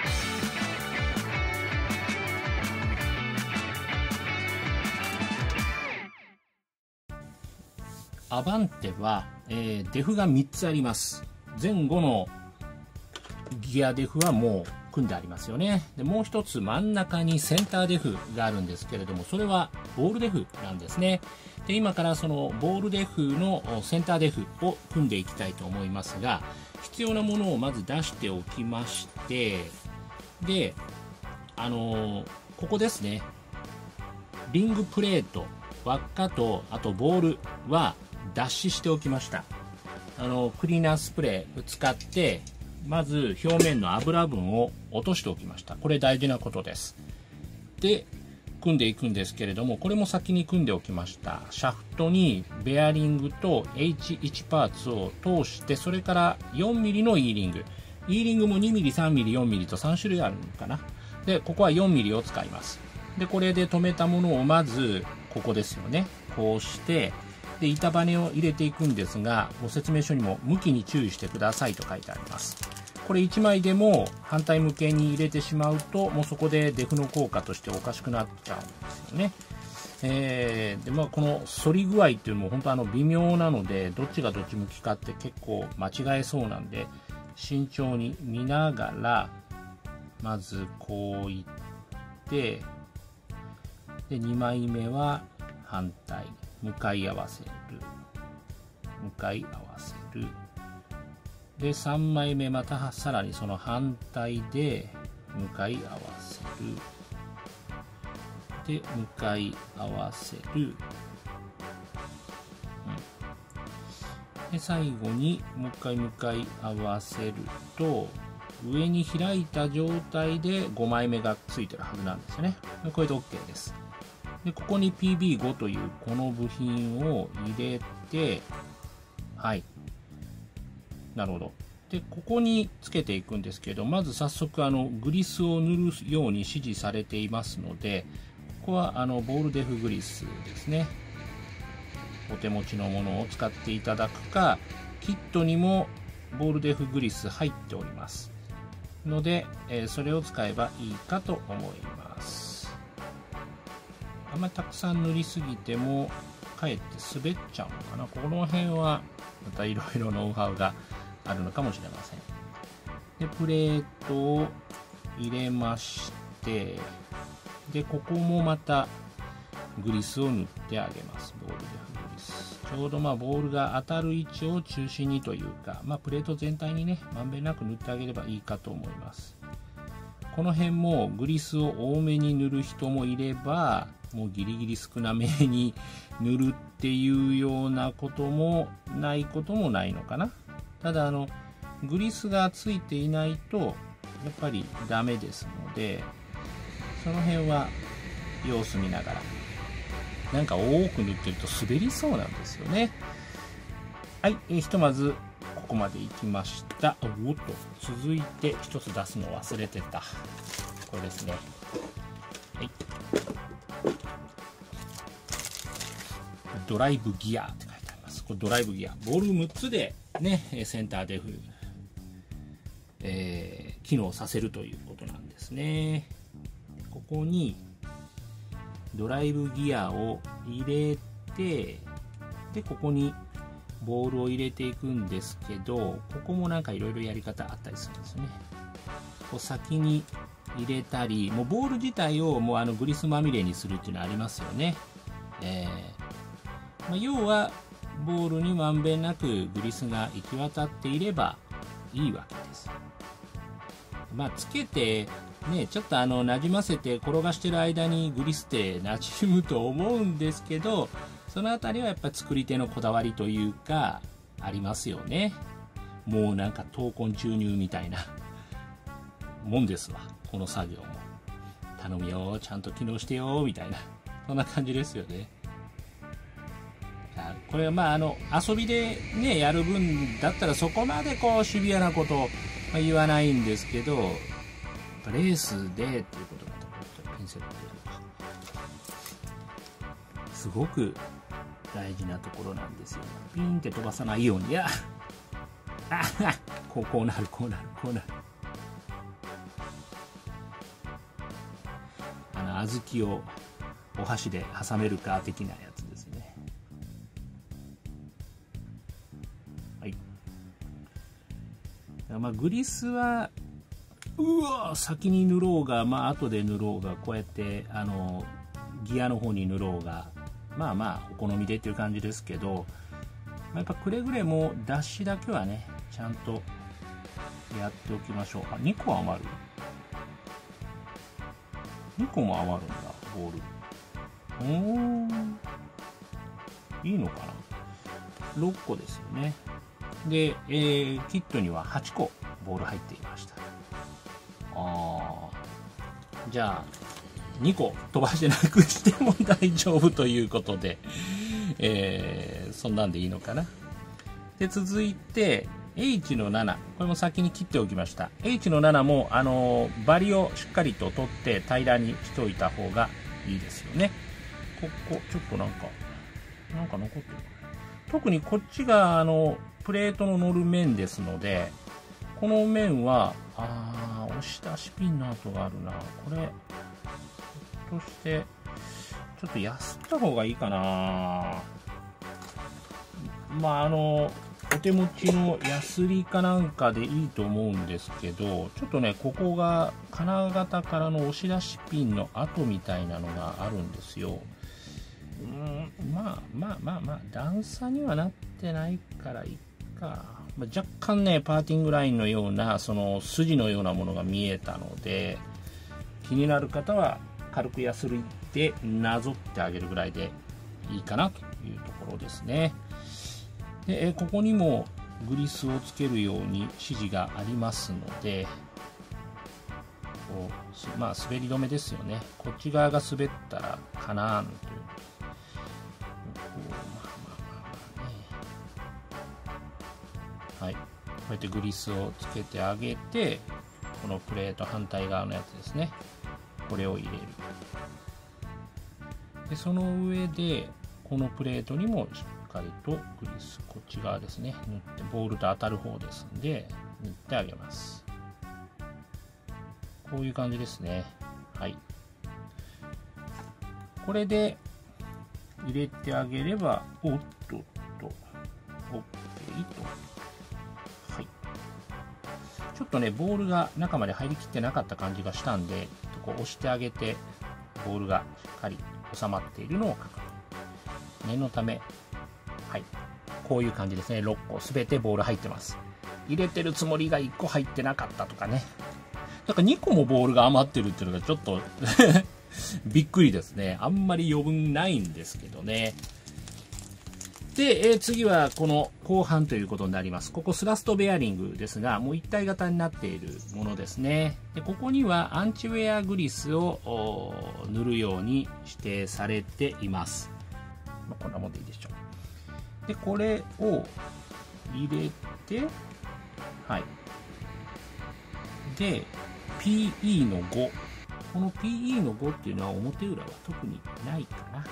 アバンテは、デフが3つあります。前後のギアデフはもう組んでありますよね。でもう一つ真ん中にセンターデフがあるんですけれども、それはボールデフなんですね。で今からそのボールデフのセンターデフを組んでいきたいと思いますが、必要なものをまず出しておきまして、でここですね、リングプレート、輪っかとあとボールは脱脂しておきました。クリーナースプレーを使ってまず表面の油分を落としておきました。これ大事なことです。で組んでいくんですけれども、これも先に組んでおきました。シャフトにベアリングと H1 パーツを通して、それから 4mm の E リング、 E リングも 2mm、 3mm、 4mm と3種類あるのかな。でここは 4mm を使います。でこれで留めたものをまずここですよね、こうしてで板バネを入れていくんですが、ご説明書にも向きに注意してくださいと書いてあります。これ1枚でも反対向けに入れてしまうと、もうそこでデフの効果としておかしくなっちゃうんですよね。でこの反り具合っていうのも本当微妙なので、どっちがどっち向きかって結構間違えそうなんで、慎重に見ながらまずこういって、で2枚目は反対向かい合わせる、向かい合わせる。で3枚目またさらにその反対で向かい合わせる、で向かい合わせる、で最後にもう一回向かい合わせると、上に開いた状態で5枚目がついてるはずなんですよね。これで OK です。でここに PB5 というこの部品を入れて、はい、なるほど。でここにつけていくんですけど、まず早速グリスを塗るように指示されていますので、ここはボールデフグリスですね。お手持ちのものを使っていただくか、キットにもボールデフグリス入っておりますので、それを使えばいいかと思います。あんまりたくさん塗りすぎてもかえって滑っちゃうのかな。この辺はまたいろいろノウハウがあるのかもしれません。でプレートを入れまして、でここもまたグリスを塗ってあげます。ボールデフグリス、ちょうどボールが当たる位置を中心にというか、プレート全体にねまんべんなく塗ってあげればいいかと思います。この辺もグリスを多めに塗る人もいれば、もうギリギリ少なめに塗るっていうようなこともないこともないのかな。ただグリスがついていないとやっぱりダメですので、その辺は様子見ながら。なんか多く塗ってると滑りそうなんですよね。はい、ひとまずここまでいきました。おっと、続いて一つ出すの忘れてた。これですね。はい、ドライブギアって書いてあります。これドライブギア、ボール6つでねセンターデフ、機能させるということなんですね。ここにドライブギアを入れて、でここにボールを入れていくんですけど、ここもなんかいろいろやり方あったりするんですよね。こう先に入れたり、もうボール自体をもうグリスまみれにするっていうのはありますよね。要はボールにまんべんなくグリスが行き渡っていればいいわけです。つけてね、ちょっとなじませて転がしてる間にグリスってなじむと思うんですけど、そのあたりはやっぱ作り手のこだわりというかありますよね。もうなんか闘魂注入みたいなもんですわ、この作業も。頼むよ、ちゃんと機能してよみたいな、そんな感じですよね。これは遊びでねやる分だったらそこまでこうシビアなことを言わないんですけど、レースでということだとピンセットというかすごく大事なところなんですよ。ピンって飛ばさないように、こうなるこうなるこうなる。 小豆をお箸で挟めるか的なやつですね。はい。グリスは先に塗ろうが後で塗ろうが、こうやってギアの方に塗ろうがお好みでっていう感じですけど、やっぱくれぐれも脱脂だけはねちゃんとやっておきましょう。2個余る2個も余るんだボール。いいのかな。6個ですよね。で、キットには8個ボール入っていました。じゃあ2個飛ばしてなくしても大丈夫ということで、そんなんでいいのかな。で続いて H の7、これも先に切っておきました。 H の7もバリをしっかりと取って平らにしておいた方がいいですよね。ここちょっとなんか残ってる。特にこっちがプレートの乗る面ですので、この面は押し出しピンの跡があるな。これひょっとしてちょっとやすった方がいいかな。お手持ちのヤスリかなんかでいいと思うんですけど、ちょっとねここが金型からの押し出しピンの跡みたいなのがあるんですよ。段差にはなってないからいいか。若干ねパーティングラインのようなその筋のようなものが見えたので、気になる方は軽くヤスリでなぞってあげるぐらいでいいかなというところですね。でここにもグリスをつけるように指示がありますので、滑り止めですよね。こっち側が滑ったらかなーんというはい、こうやってグリスをつけてあげて、このプレート反対側のやつですね、これを入れる。でその上でこのプレートにもしっかりとグリス、こっち側ですね、塗ってボールと当たる方ですんで塗ってあげます。こういう感じですね。はい、これで入れてあげればOK と、はい、ちょっとねボールが中まで入りきってなかった感じがしたんで、こう押してあげてボールがしっかり収まっているのを確認。念のため、はい、こういう感じですね。6個すべてボール入ってます。入れてるつもりが1個入ってなかったとかね。だから2個もボールが余ってるっていうのがちょっとびっくりですね。あんまり余分ないんですけどね。で、次はこの後半ということになります。ここスラストベアリングですが、もう一体型になっているものですね。でここにはアンチウェアグリスを塗るように指定されています。こんなもんでいいでしょう。でこれを入れて、はい、で PE の5、この PE の5っていうのは表裏は特にないかな。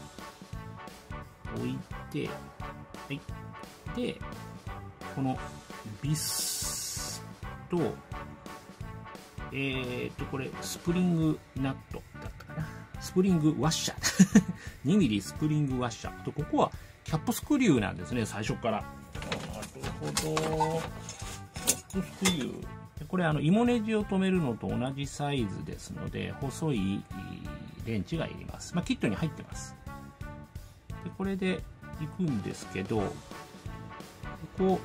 置いて、はい、でこのビスとこれスプリングナットだったかな、スプリングワッシャー2ミリスプリングワッシャーと、ここはキャップスクリューなんですね、最初から。なるほど、キャップスクリュー、これ芋ネジを留めるのと同じサイズですので、細いレンチがいります。キットに入ってます。でこれでいくんですけど、ここ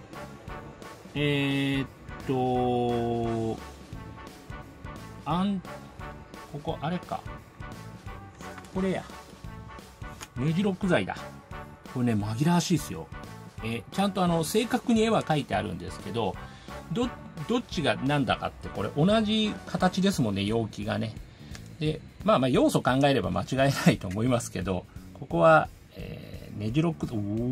ここあれか、これや、ネジロック剤だ。これね紛らわしいですよ。ちゃんと正確に絵は描いてあるんですけど、どっちが何だかってこれ同じ形ですもんね、容器がね。で要素考えれば間違いないと思いますけど、ここは、ネジロック、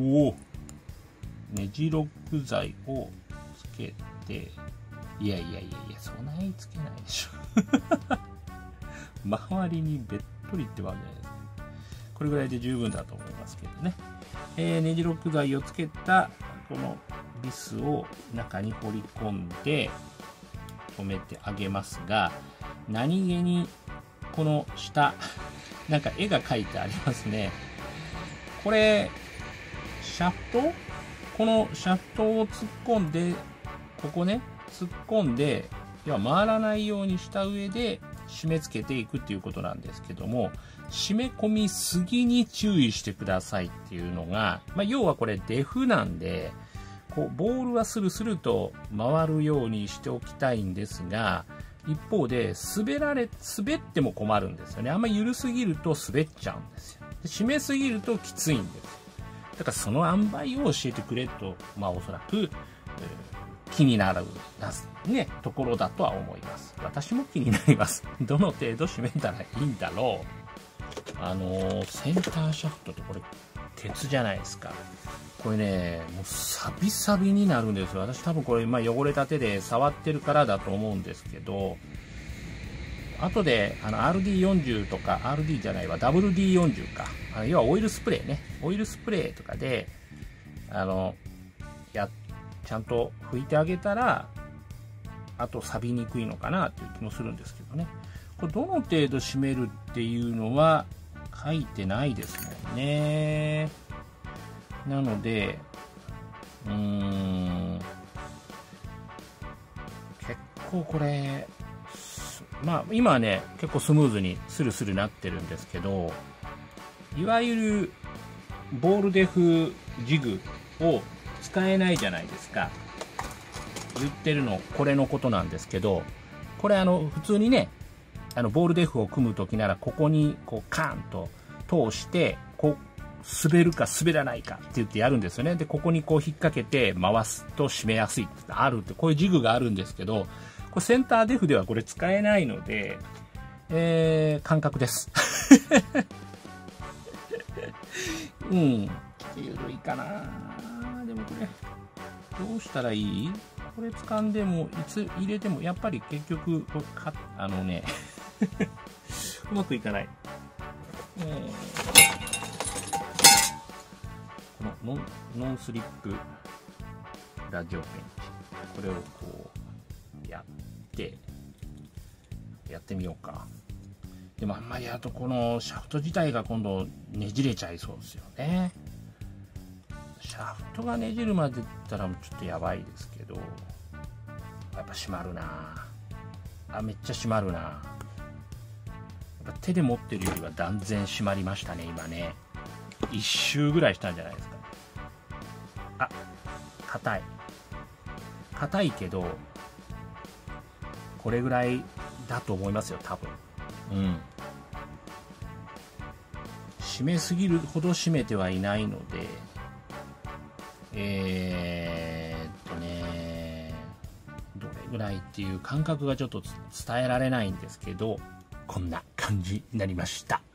ネジロック剤をつけて、いやそんなにつけないでしょ周りにべっとりってわけです。これぐらいで十分だと思いますけどね。ネジロック剤をつけたこのビスを中に放り込んで止めてあげますが、何気にこの下、なんか絵が描いてありますね。これ、シャフト？このシャフトを突っ込んで、ここね、突っ込んで、要は回らないようにした上で締め付けていくっていうことなんですけども、締め込みすぎに注意してくださいっていうのが、要はこれデフなんで、こうボールはスルスルと回るようにしておきたいんですが、一方で滑っても困るんですよね。あんま緩すぎると滑っちゃうんですよ。で締めすぎるときついんです。だからその塩梅を教えてくれと、おそらく、気になるね、ところだとは思います。私も気になります。どの程度締めたらいいんだろう。センターシャフトってこれ鉄じゃないですか。これね、もうサビサビになるんですよ。私多分これ、汚れた手で触ってるからだと思うんですけど、後でRD40 とか RD じゃないわ WD40 か、要はオイルスプレーね、オイルスプレーとかでちゃんと拭いてあげたら、あと錆びにくいのかなという気もするんですけどね。これどの程度締めるっていうのは書いてないですもんね。なので結構これ今はね結構スムーズにスルスルなってるんですけど、いわゆるボールデフジグを使えないじゃないですか。言ってるのこれのことなんですけど、これ普通にねボールデフを組む時ならここにこうカーンと通してこう滑るか滑らないかって言ってやるんですよね。でここにこう引っ掛けて回すと締めやすいってあるって、こういうジグがあるんですけど、これセンターデフではこれ使えないので、感覚です緩いかな。でもこれどうしたらいい？これ掴んでもいつ入れてもやっぱり結局うまくいかない。このノンスリップラジオペンチ、これをこうやってみようか。でもあんまりやるとこのシャフト自体が今度ねじれちゃいそうですよね。シャフトがねじるまでいったらちょっとやばいですけど、やっぱ締まるなあ。めっちゃ締まるな。やっぱ手で持ってるよりは断然締まりましたね。今ね1周ぐらいしたんじゃないですか。硬いけどこれぐらいだと思いますよ多分。締めすぎるほど締めてはいないので、どれぐらいっていう感覚がちょっと伝えられないんですけど、こんな感じになりました。